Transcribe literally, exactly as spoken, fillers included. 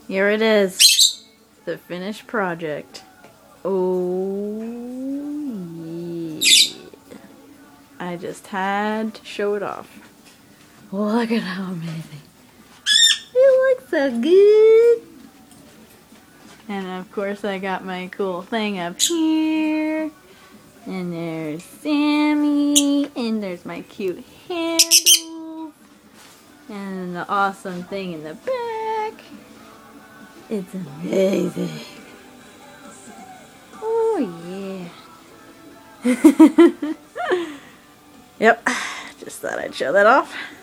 Here it is. The finished project. Oh, yeah. I just had to show it off. Look at how amazing. It looks so good. And of course I got my cool thing up here. And there's Sammy. And there's my cute handle. And the awesome thing in the back. It's amazing. Oh yeah. Yep. Just thought I'd show that off.